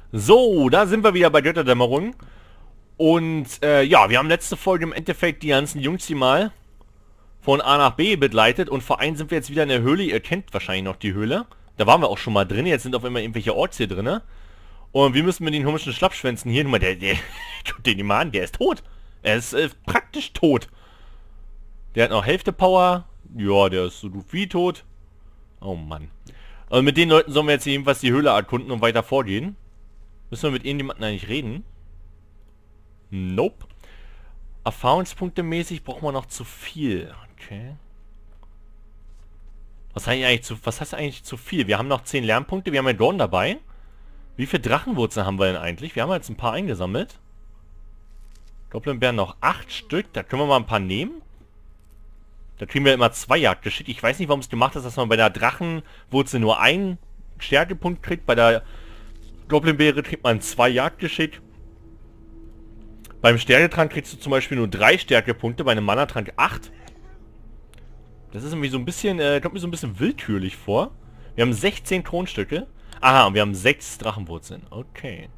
So, da sind wir wieder bei Götterdämmerung. Und ja, wir haben letzte Folge im Endeffekt die ganzen Jungs hier mal von A nach B begleitet. Und vor allem sind wir jetzt wieder in der Höhle. Ihr kennt wahrscheinlich noch die Höhle. Da waren wir auch schon mal drin. Jetzt sind auf einmal irgendwelche Orks hier drin. Und wir müssen mit den komischen Schlappschwänzen hier... Guck mal, guck den mal an, der ist tot. Er ist praktisch tot. Der hat noch Hälfte Power. Ja, der ist so gut wie tot. Oh Mann. Also mit den Leuten sollen wir jetzt jedenfalls die Höhle erkunden und weiter vorgehen. Müssen wir mit irgendjemandem eigentlich reden? Nope. Erfahrungspunkte mäßig brauchen wir noch zu viel. Okay. Was heißt eigentlich zu viel? Wir haben noch 10 Lernpunkte. Wir haben ja Dorn dabei. Wie viele Drachenwurzeln haben wir denn eigentlich? Wir haben jetzt ein paar eingesammelt. Goblinbären noch 8 Stück. Da können wir mal ein paar nehmen. Da kriegen wir immer 2 Jagdgeschick. Ich weiß nicht, warum es gemacht ist, dass man bei der Drachenwurzel nur einen Stärkepunkt kriegt. Bei der Goblinbeere kriegt man 2 Jagdgeschick. Beim Sternetrank kriegst du zum Beispiel nur 3 Stärkepunkte, bei einem Mana-Trank 8. Das ist irgendwie so ein bisschen, kommt mir so ein bisschen willkürlich vor. Wir haben 16 Kronstücke. Aha, und wir haben 6 Drachenwurzeln. Okay.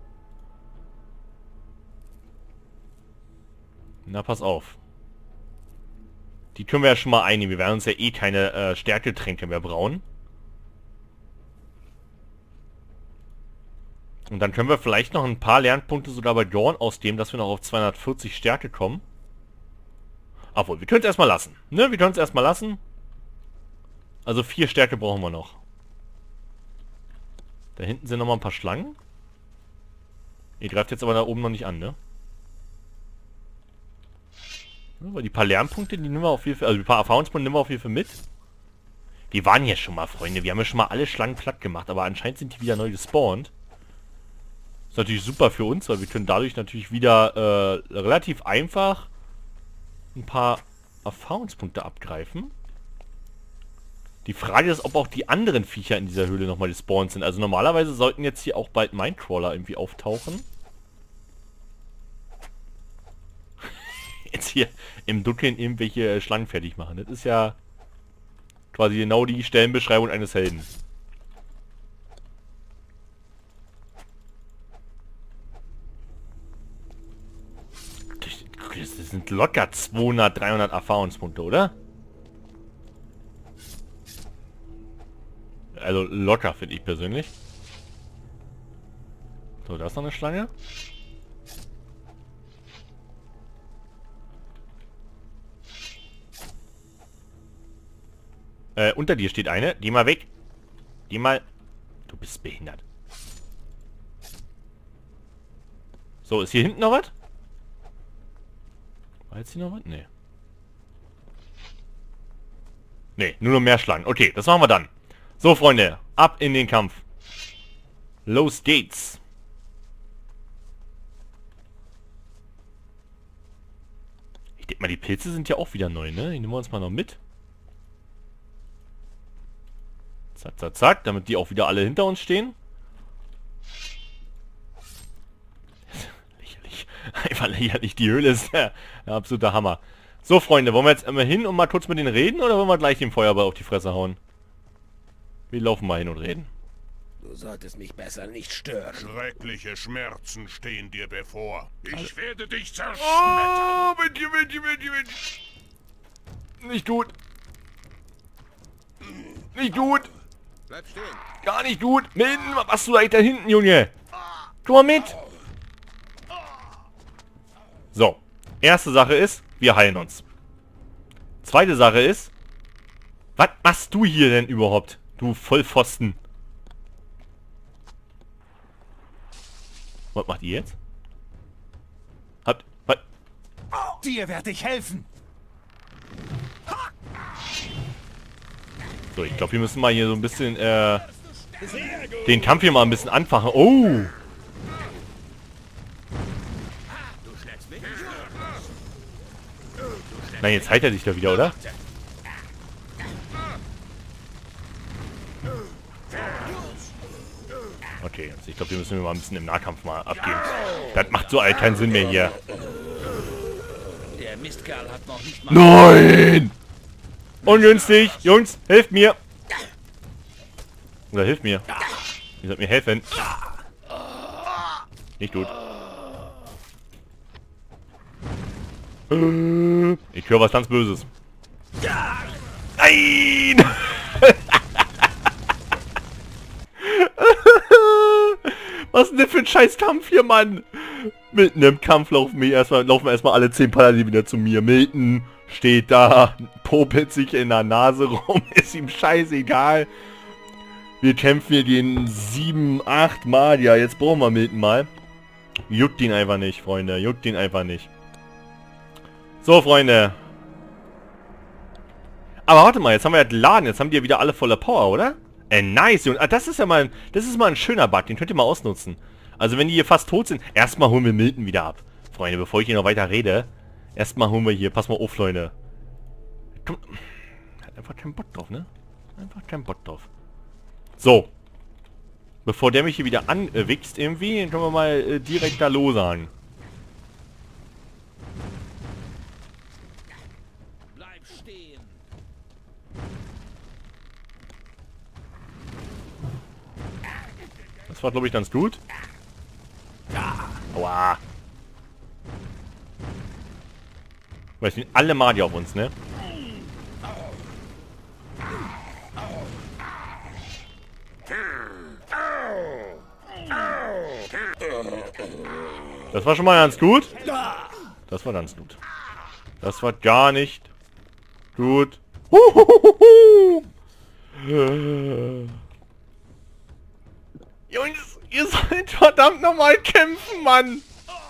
Na, pass auf. Die können wir ja schon mal einnehmen. Wir werden uns ja eh keine Stärketränke mehr brauen. Und dann können wir vielleicht noch ein paar Lernpunkte sogar bei Dorn ausgeben, dass wir noch auf 240 Stärke kommen. Obwohl, wir können es erstmal lassen. Ne, wir können es erstmal lassen. Also 4 Stärke brauchen wir noch. Da hinten sind nochmal ein paar Schlangen. Ihr greift jetzt aber da oben noch nicht an, ne? Ja, weil die paar Lernpunkte, die nehmen wir auf jeden Fall, also die paar Erfahrungspunkte nehmen wir auf jeden Fall mit. Wir waren hier schon mal, Freunde. Wir haben ja schon mal alle Schlangen platt gemacht, aber anscheinend sind die wieder neu gespawnt. Ist natürlich super für uns, weil wir können dadurch natürlich wieder relativ einfach ein paar Erfahrungspunkte abgreifen. Die Frage ist, ob auch die anderen Viecher in dieser Höhle nochmal gespawnt sind. Also normalerweise sollten jetzt hier auch bald Minecrawler irgendwie auftauchen. Jetzt hier im Dunkeln irgendwelche Schlangen fertig machen. Das ist ja quasi genau die Stellenbeschreibung eines Helden. Das sind locker 200, 300 Erfahrungspunkte, oder? Also locker, finde ich persönlich. So, da ist noch eine Schlange. Unter dir steht eine. Geh mal weg. Geh mal... Du bist behindert. So, ist hier hinten noch was? War jetzt hier noch was? Nee. Nee, nur noch mehr Schlangen. Okay, das machen wir dann. So, Freunde, ab in den Kampf. Los geht's. Ich denke mal, die Pilze sind ja auch wieder neu, ne? Die nehmen wir uns mal noch mit. Zack, zack, zack, damit die auch wieder alle hinter uns stehen. Lächerlich. Einfach lächerlich. Die Höhle ist der absolute Hammer. So, Freunde, wollen wir jetzt einmal hin und mal kurz mit denen reden oder wollen wir gleich den Feuerball auf die Fresse hauen? Wir laufen mal hin und reden. Du solltest mich besser nicht stören. Schreckliche Schmerzen stehen dir bevor. Ich werde dich zerschmettern. Oh, Mensch. Nicht gut. Nicht gut. Bleib stehen. Gar nicht gut. Milton, was machst du da hinten, Junge? Komm mal mit. So. Erste Sache ist, wir heilen uns. Zweite Sache ist, was machst du hier denn überhaupt? Du Vollpfosten. Was macht ihr jetzt? Was? Dir werde ich helfen. So, ich glaube, wir müssen mal hier so ein bisschen, den Kampf hier mal ein bisschen anfachen. Oh! Nein, jetzt heilt er sich da wieder, oder? Okay, also ich glaube, wir müssen mal ein bisschen im Nahkampf mal abgehen. Das macht so keinen Sinn mehr hier. Der Mistkerl hat noch nicht mal... Nein! Ungünstig! Jungs, helft mir! Oder hilft mir. Ihr sollt mir helfen. Nicht gut. Ich höre was ganz Böses. Nein! Was ist denn für ein scheiß Kampf hier, Mann? Mitten im Kampf laufen erstmal alle 10 Paladine wieder zu mir. Milton steht da, popelt sich in der Nase rum, ist ihm scheißegal. Wir kämpfen hier gegen 7, 8 Mal. Ja, jetzt brauchen wir Milton mal. Juckt ihn einfach nicht, Freunde. Juckt ihn einfach nicht. So, Freunde. Aber warte mal, jetzt haben wir ja Laden. Jetzt haben die ja wieder alle voller Power, oder? Nice. Und das ist ja mal, ein schöner Bug. Den könnt ihr mal ausnutzen. Also wenn die hier fast tot sind, erstmal holen wir Milton wieder ab. Freunde, bevor ich hier noch weiter rede. Erstmal holen wir hier. Pass mal auf, Leute. Hat einfach keinen Bock drauf, ne? Einfach keinen Bock drauf. So. Bevor der mich hier wieder anwichst irgendwie, können wir mal direkt da loshauen. Bleib stehen. Das war, glaube ich, ganz gut. Aua. Weil es sind alle Magier auf uns, ne? Das war schon mal ganz gut. Das war ganz gut. Das war gar nicht gut. Jungs, ihr sollt verdammt nochmal kämpfen, Mann.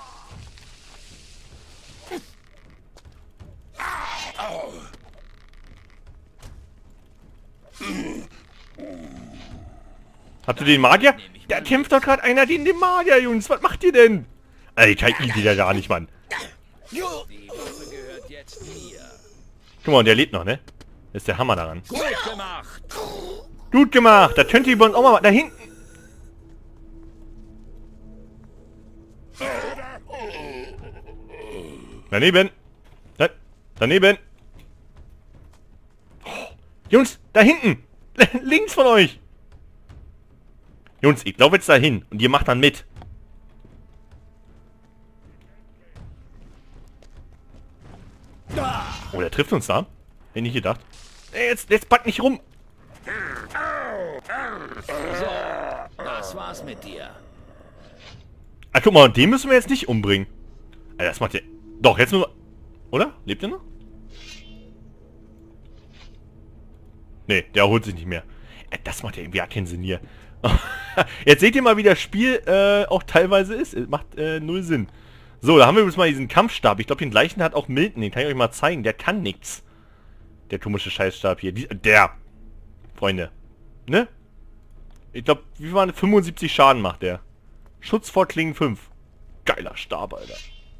Habt ihr den Magier? Da kämpft doch gerade einer gegen den Magier, Jungs. Was macht ihr denn? Alter, ich geht ja gar nicht, Mann. Die Waffe gehört jetzt mir. Guck mal, und der lebt noch, ne? Das ist der Hammer daran. Gut gemacht. Gut gemacht. Da könnt ihr über uns auch mal... Da hinten. Daneben. Daneben. Oh, Jungs, da hinten. Links von euch. Jungs, ich glaube jetzt dahin. Und ihr macht dann mit. Oh, der trifft uns da. Hätte ich nicht gedacht. Jetzt pack nicht rum. So, das war's mit dir. Ah, guck mal, und den müssen wir jetzt nicht umbringen. Alter, das macht der... Doch, jetzt müssen wir... Oder? Lebt er noch? Nee, der erholt sich nicht mehr. Das macht ja irgendwie keinen Sinn hier. Jetzt seht ihr mal, wie das Spiel auch teilweise ist. Macht null Sinn. So, da haben wir übrigens mal diesen Kampfstab. Ich glaube, den gleichen hat auch Milton. Den kann ich euch mal zeigen. Der kann nichts. Der komische Scheißstab hier. Der. Freunde. Ne? Ich glaube, wie waren 75 Schaden macht der. Schutz vor Klingen 5. Geiler Stab, Alter.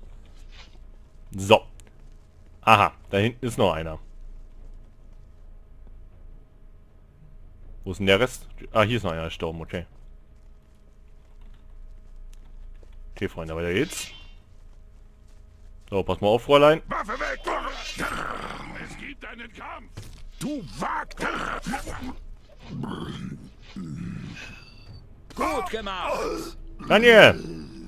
So. Aha, da hinten ist noch einer. Wo ist denn der Rest? Ah, hier ist noch einer gestorben, okay. Okay, Freunde, weiter geht's. So, pass mal auf, Fräulein. Waffe weg! Es gibt einen Kampf! Du wagst! Gut gemacht. Daniel!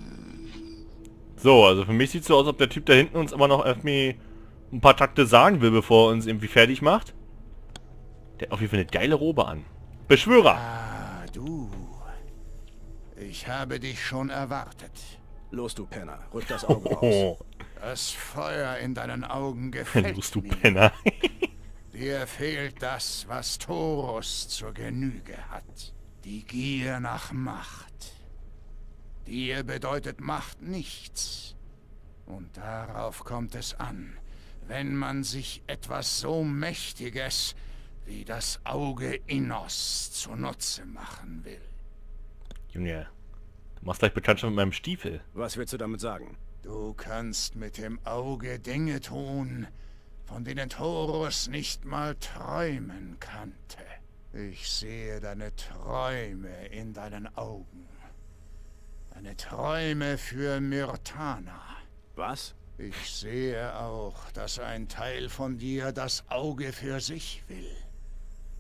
So, also für mich sieht es so aus, als ob der Typ da hinten uns immer noch irgendwie ein paar Takte sagen will, bevor er uns irgendwie fertig macht. Der hat auf jeden Fall eine geile Robe an. Beschwörer! Ah, du. Ich habe dich schon erwartet. Los, du Penner, rück das Auge raus. Oh, Das Feuer in deinen Augen gefällt los du mir. Penner. Dir fehlt das, was Taurus zur Genüge hat. Die Gier nach Macht. Dir bedeutet Macht nichts. Und darauf kommt es an, wenn man sich etwas so Mächtiges wie das Auge Innos zunutze machen will. Junge, du machst gleich Bekanntschaft mit meinem Stiefel. Was willst du damit sagen? Du kannst mit dem Auge Dinge tun, von denen Taurus nicht mal träumen kannte. Ich sehe deine Träume in deinen Augen. Deine Träume für Myrtana. Was? Ich sehe auch, dass ein Teil von dir das Auge für sich will.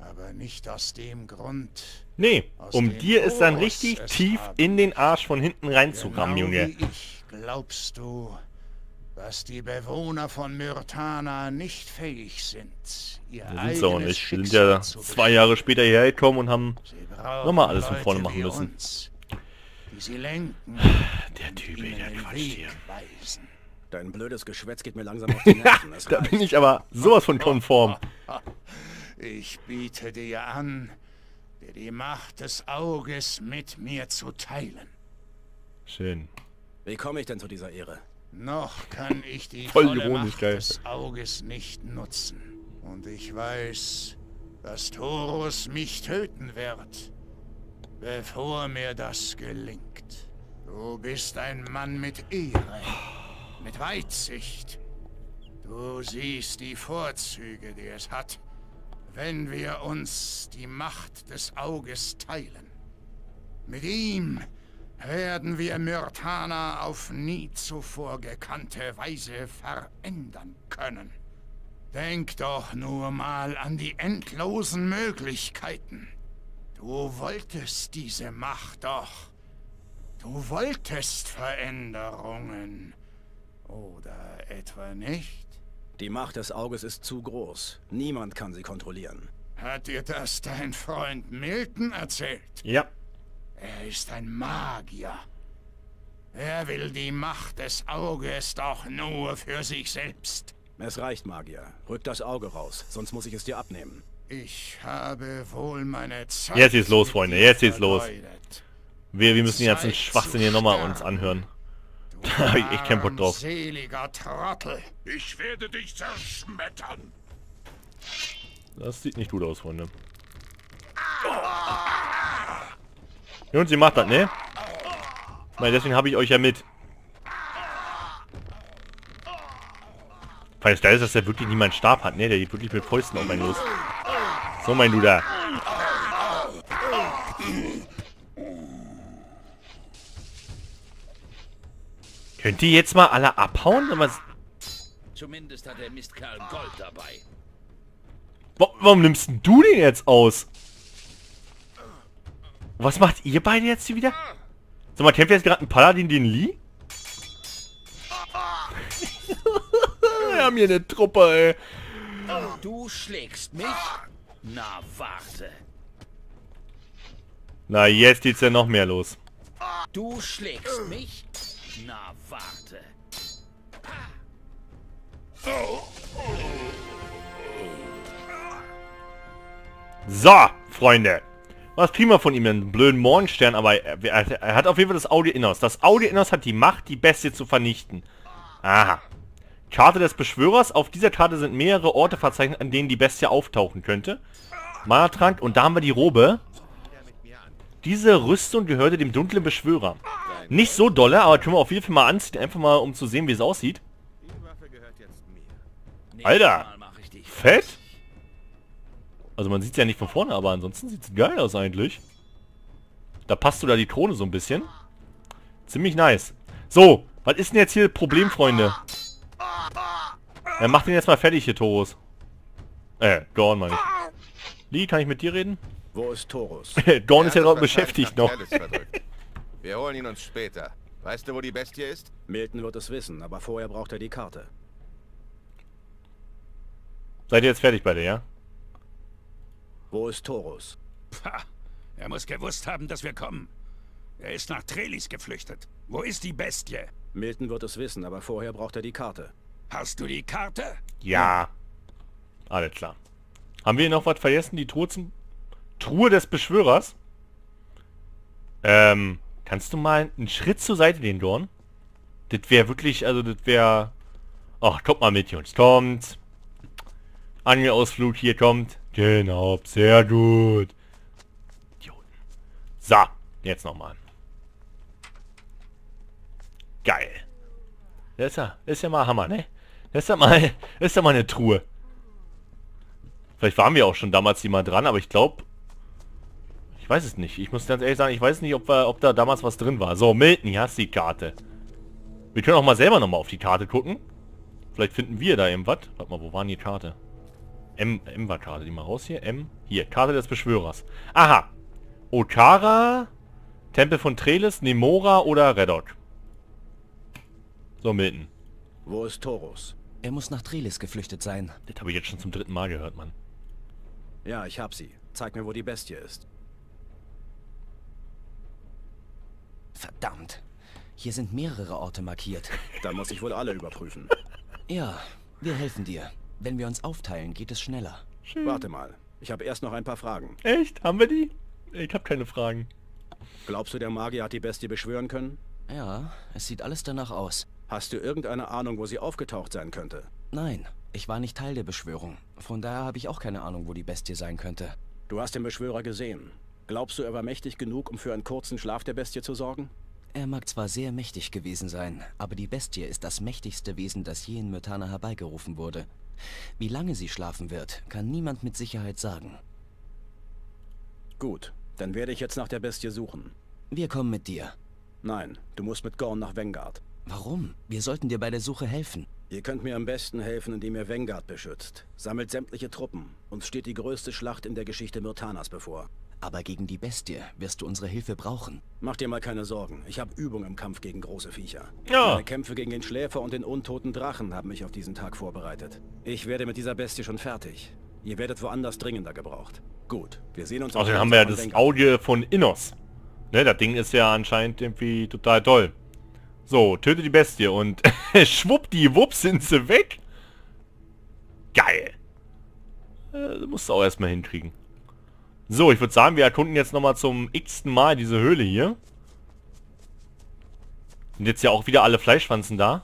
Aber nicht aus dem Grund, Nee, aus um dem dir ist dann Horus richtig es tief haben in den Arsch von hinten reinzurammen, genau Junge. wie ich, glaubst du, dass die Bewohner von Myrtana nicht fähig sind, ihr Das sind sie auch eigenes nicht. Die sind Schicksal ja zu 2 Jahre später hierher gekommen und haben Sie brauchen nochmal alles von Leute vorne machen wie müssen. uns, die sie lenken, Der Typ, ihnen der den quatscht Weg hier. weisen. Dein blödes Geschwätz geht mir langsam auf die Nerven. Es Da reicht. bin ich aber sowas von konform. Ich biete dir an, dir die Macht des Auges mit mir zu teilen. Schön. Wie komme ich denn zu dieser Ehre? Noch kann ich die Voll volle ironisch, Macht geil. des Auges nicht nutzen. Und ich weiß, dass Taurus mich töten wird, bevor mir das gelingt. Du bist ein Mann mit Ehre, mit Weitsicht. Du siehst die Vorzüge, die es hat, wenn wir uns die Macht des Auges teilen. Mit ihm werden wir Myrtana auf nie zuvor gekannte Weise verändern können. Denk doch nur mal an die endlosen Möglichkeiten. Du wolltest diese Macht doch. Du wolltest Veränderungen. Oder etwa nicht? Die Macht des Auges ist zu groß. Niemand kann sie kontrollieren. Hat dir das dein Freund Milton erzählt? Ja. Er ist ein Magier. Er will die Macht des Auges doch nur für sich selbst. Es reicht, Magier. Rück das Auge raus, sonst muss ich es dir abnehmen. Ich habe wohl meine Zeit... Jetzt geht's los, mit Freunde, dir jetzt geht's los. vergeudet. Wir müssen den ganzen Schwachsinn hier nochmal uns anhören. Da hab ich echt keinen Bock drauf. Armseliger Trottel. Ich werde dich zerschmettern. Das sieht nicht gut aus, Freunde. Jungs, ihr macht das, ne? Weil deswegen habe ich euch ja mit. Weil es geil ist, dass der wirklich niemand Stab hat, ne? Der geht wirklich mit Fäusten auf einen los. So, mein Luder. Könnt ihr jetzt mal alle abhauen? Zumindest hat der Mistkerl Gold dabei. Warum nimmst denn du den jetzt aus? Was macht ihr beide jetzt hier wieder? Sag mal, kämpft jetzt gerade ein Paladin den Lee? Wir haben hier eine Truppe, ey. Du schlägst mich? Na, warte. Na, jetzt geht's ja noch mehr los. Du schlägst mich? Na, warte. So, Freunde. Was kriegen wir von ihm? Einen blöden Morgenstern, aber er hat auf jeden Fall das Auge Innos. Das Auge Innos hat die Macht, die Bestie zu vernichten. Aha. Karte des Beschwörers. Auf dieser Karte sind mehrere Orte verzeichnet, an denen die Bestie auftauchen könnte. Mana-Trank und da haben wir die Robe. Diese Rüstung gehörte dem dunklen Beschwörer. Nicht so dolle, aber können wir auf jeden Fall mal anziehen, einfach mal um zu sehen, wie es aussieht. Alter, Mal mach ich dich. fett. Also man sieht es ja nicht von vorne, aber ansonsten sieht es geil aus eigentlich. Da passt sogar die Krone so ein bisschen. Ziemlich nice. So, was ist denn jetzt hier das Problem, Freunde? Ja, mach den jetzt mal fertig hier, Taurus. Dorn meine ich. Lee, kann ich mit dir reden? Wo ist Taurus? Dorn ist ja gerade beschäftigt noch. Wir holen ihn uns später. Weißt du, wo die Bestie ist? Milton wird es wissen, aber vorher braucht er die Karte. Seid ihr jetzt fertig beide, ja? Wo ist Taurus? Pah, er muss gewusst haben, dass wir kommen. Er ist nach Trelis geflüchtet. Wo ist die Bestie? Milton wird es wissen, aber vorher braucht er die Karte. Hast du die Karte? Ja. Alles klar. Haben wir noch was vergessen? Die Truhe des Beschwörers? Kannst du mal einen Schritt zur Seite gehen, Dorn? Das wäre wirklich, also das wäre... Ach, kommt mal mit, Jungs. Kommt. Angelausflug hier kommt. Genau, sehr gut. Idioten. So, jetzt nochmal. Geil. Das ist ja mal Hammer, ne? Das ist ja mal eine Truhe. Vielleicht waren wir auch schon damals hier mal dran, aber ich glaube... Ich weiß es nicht. Ich muss ganz ehrlich sagen, ich weiß nicht, ob da damals was drin war. So, Milton, hier hast du die Karte. Wir können auch mal selber nochmal auf die Karte gucken. Vielleicht finden wir da irgendwas. Warte mal, wo war denn die Karte? M war Karte, die mal raus hier. M. Hier, Karte des Beschwörers. Aha. Otara, Tempel von Treles, Nemora oder Redok. So, Milton. Wo ist Taurus? Er muss nach Treles geflüchtet sein. Das habe ich jetzt schon zum 3. Mal gehört, Mann. Ja, ich hab sie. Zeig mir, wo die Bestie ist. Verdammt. Hier sind mehrere Orte markiert. Dann muss ich wohl alle überprüfen. Ja, wir helfen dir. Wenn wir uns aufteilen, geht es schneller. Warte mal. Ich habe erst noch ein paar Fragen. Echt? Haben wir die? Ich habe keine Fragen. Glaubst du, der Magier hat die Bestie beschwören können? Ja, es sieht alles danach aus. Hast du irgendeine Ahnung, wo sie aufgetaucht sein könnte? Nein, ich war nicht Teil der Beschwörung. Von daher habe ich auch keine Ahnung, wo die Bestie sein könnte. Du hast den Beschwörer gesehen. Glaubst du, er war mächtig genug, um für einen kurzen Schlaf der Bestie zu sorgen? Er mag zwar sehr mächtig gewesen sein, aber die Bestie ist das mächtigste Wesen, das je in Myrtana herbeigerufen wurde. Wie lange sie schlafen wird, kann niemand mit Sicherheit sagen. Gut, dann werde ich jetzt nach der Bestie suchen. Wir kommen mit dir. Nein, du musst mit Gorn nach Vanguard. Warum? Wir sollten dir bei der Suche helfen. Ihr könnt mir am besten helfen, indem ihr Vanguard beschützt. Sammelt sämtliche Truppen. Uns steht die größte Schlacht in der Geschichte Myrtanas bevor. Aber gegen die Bestie wirst du unsere Hilfe brauchen. Mach dir mal keine Sorgen. Ich habe Übung im Kampf gegen große Viecher. Ja. Meine Kämpfe gegen den Schläfer und den untoten Drachen haben mich auf diesen Tag vorbereitet. Ich werde mit dieser Bestie schon fertig. Ihr werdet woanders dringender gebraucht. Gut, wir sehen uns... Außerdem haben wir ja das Audio von Innos. Ne, das Ding ist ja anscheinend irgendwie total toll. So, töte die Bestie und schwuppdiwupp sind sie weg. Geil. Musst du auch erstmal hinkriegen. So, ich würde sagen, wir erkunden jetzt nochmal zum x-ten Mal diese Höhle hier. Sind jetzt ja auch wieder alle Fleischwanzen da.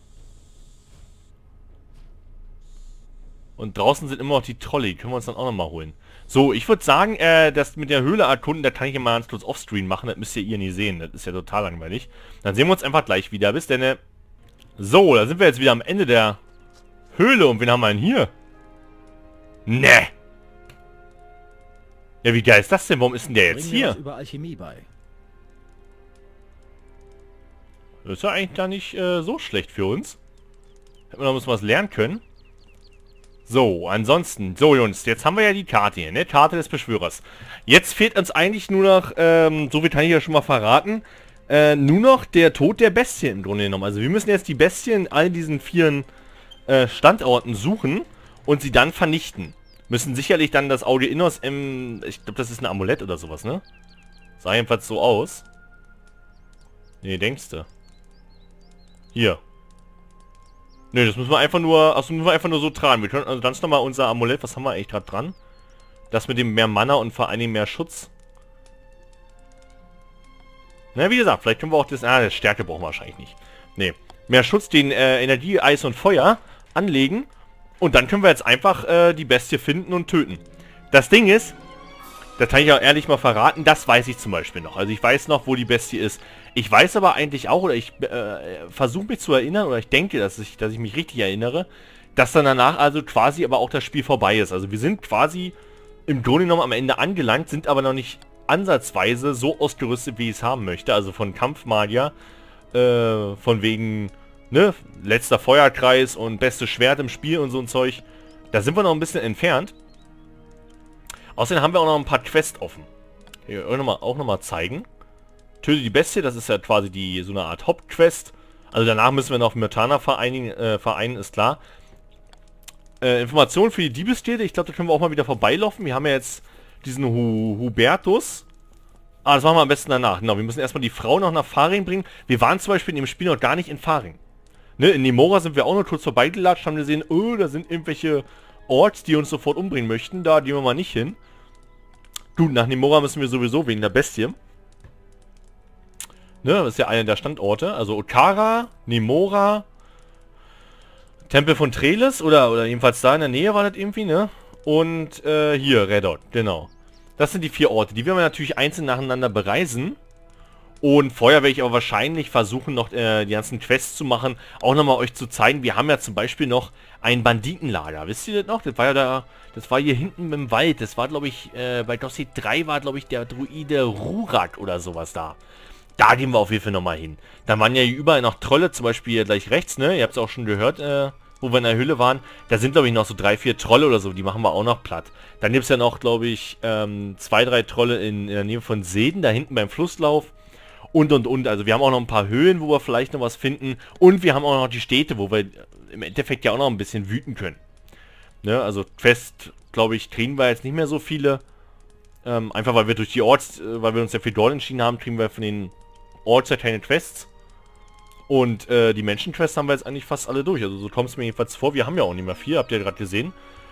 Und draußen sind immer noch die Trolley. Können wir uns dann auch nochmal holen. So, ich würde sagen, das mit der Höhle erkunden, da kann ich ja mal ganz kurz offscreen machen. Das müsst ihr nie sehen. Das ist ja total langweilig. Dann sehen wir uns einfach gleich wieder. Bis denn. So, da sind wir jetzt wieder am Ende der Höhle. Und wen haben wir denn hier? Ne. Ja, wie geil ist das denn? Warum ist denn der jetzt hier? über Alchemie bei. Das ist ja eigentlich gar nicht so schlecht für uns. Hätten wir noch ein bisschen was lernen können. So, ansonsten. So, Jungs, jetzt haben wir ja die Karte hier, ne? Karte des Beschwörers. Jetzt fehlt uns eigentlich nur noch, so viel kann ich ja schon mal verraten, nur noch der Tod der Bestie im Grunde genommen. Also wir müssen jetzt die Bestie in all diesen 4 Standorten suchen und sie dann vernichten. Müssen sicherlich dann das Audio Innos ich glaube, das ist ein Amulett oder sowas, ne? Sah jedenfalls so aus. Nee, denkst du? Hier. Ne, das müssen wir einfach nur, so tragen. Wir können also ganz normal unser Amulett, was haben wir eigentlich gerade dran? Das mit dem mehr Mana und vor allen Dingen mehr Schutz. Na, wie gesagt, vielleicht können wir auch das Stärke brauchen wir wahrscheinlich nicht. Ne, mehr Schutz, den Energie, Eis und Feuer anlegen. Und dann können wir jetzt einfach die Bestie finden und töten. Das Ding ist, das kann ich auch ehrlich mal verraten, das weiß ich zum Beispiel noch. Also ich weiß noch, wo die Bestie ist. Ich weiß aber eigentlich auch, oder ich versuche mich zu erinnern, oder ich denke, dass ich mich richtig erinnere, dass dann danach also quasi aber auch das Spiel vorbei ist. Also wir sind quasi im Grunde genommen am Ende angelangt, sind aber noch nicht ansatzweise so ausgerüstet, wie ich es haben möchte. Also von Kampfmagier, von wegen... Ne, letzter Feuerkreis und bestes Schwert im Spiel und so ein Zeug. Da sind wir noch ein bisschen entfernt. Außerdem haben wir auch noch ein paar Quests offen. Hier auch nochmal zeigen. Töte die Bestie, das ist ja quasi so eine Art Hauptquest. Also danach müssen wir noch Myrtana vereinen, ist klar. Informationen für die Diebesstätte, ich glaube, da können wir auch mal wieder vorbeilaufen. Wir haben ja jetzt diesen Hubertus. Das machen wir am besten danach. Genau, wir müssen erstmal die Frau noch nach Faring bringen. Wir waren zum Beispiel in dem Spiel noch gar nicht in Faring. Ne, in Nemora sind wir auch noch kurz vorbeigelatscht, haben gesehen, oh, da sind irgendwelche Orks, die uns sofort umbringen möchten. Da gehen wir mal nicht hin. Gut, nach Nemora müssen wir sowieso wegen der Bestie. Ne, das ist ja einer der Standorte. Also Otara, Nemora, Tempel von Treles oder jedenfalls da in der Nähe war das irgendwie, ne? Und hier, Redok, genau. Das sind die 4 Orte. Die werden wir natürlich einzeln nacheinander bereisen. Und vorher werde ich aber wahrscheinlich versuchen, noch die ganzen Quests zu machen. Auch nochmal euch zu zeigen, wir haben ja zum Beispiel noch ein Banditenlager. Wisst ihr das noch? Das war ja da, das war hier hinten im Wald. Das war, glaube ich, bei Dossier 3 war, glaube ich, der Druide Rurak oder sowas da. Da gehen wir auf jeden Fall nochmal hin. Dann waren ja hier überall noch Trolle, zum Beispiel hier gleich rechts, ne? Ihr habt es auch schon gehört, wo wir in der Höhle waren. Da sind, glaube ich, noch so 3, 4 Trolle oder so. Die machen wir auch noch platt. Dann gibt es ja noch, glaube ich, 2, 3 Trolle in der Nähe von Seeden, da hinten beim Flusslauf. Und. Also wir haben auch noch ein paar Höhlen, wo wir vielleicht noch was finden. Und wir haben auch noch die Städte, wo wir im Endeffekt ja auch noch ein bisschen wüten können. Ne? Also Quest, glaube ich, kriegen wir jetzt nicht mehr so viele. Einfach weil wir durch die weil wir uns ja für dort entschieden haben, kriegen wir von den Orts ja keine Quests. Und die Menschenquests haben wir jetzt eigentlich fast alle durch. Also so kommt es mir jedenfalls vor. Wir haben ja auch nicht mehr viel, habt ihr ja gerade gesehen.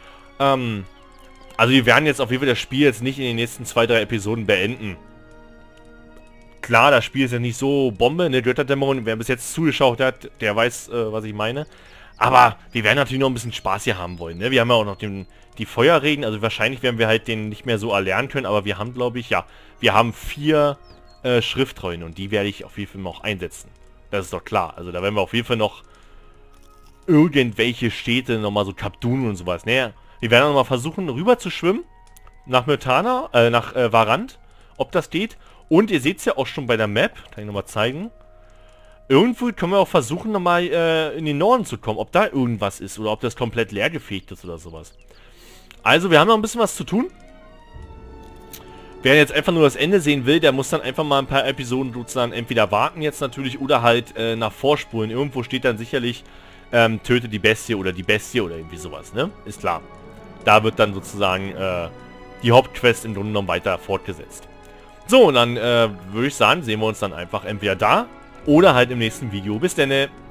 Also wir werden jetzt auf jeden Fall das Spiel jetzt nicht in den nächsten 2, 3 Episoden beenden. Klar, das Spiel ist ja nicht so Bombe, ne? Götterdämmerung, wer bis jetzt zugeschaut hat, der weiß, was ich meine. Aber wir werden natürlich noch ein bisschen Spaß hier haben wollen, ne? Wir haben ja auch noch die Feuerregen, also wahrscheinlich werden wir halt den nicht mehr so erlernen können, aber wir haben, glaube ich, ja, wir haben 4 Schriftrollen und die werde ich auf jeden Fall noch einsetzen. Das ist doch klar. Also da werden wir auf jeden Fall noch irgendwelche Städte nochmal so Kapdun und sowas. Naja, wir werden nochmal versuchen rüber zu schwimmen nach Myrtana, nach Varant, ob das geht. Und ihr seht es ja auch schon bei der Map, kann ich nochmal zeigen. Irgendwo können wir auch versuchen nochmal in den Norden zu kommen, ob da irgendwas ist oder ob das komplett leergefegt ist oder sowas. Also wir haben noch ein bisschen was zu tun. Wer jetzt einfach nur das Ende sehen will, der muss dann einfach mal ein paar Episoden sozusagen entweder warten jetzt natürlich oder halt nach vorspulen. Irgendwo steht dann sicherlich töte die Bestie oder irgendwie sowas, ne? Ist klar. Da wird dann sozusagen die Hauptquest im Grunde genommen weiter fortgesetzt. So, und dann würde ich sagen, sehen wir uns dann einfach entweder da oder halt im nächsten Video. Bis dann.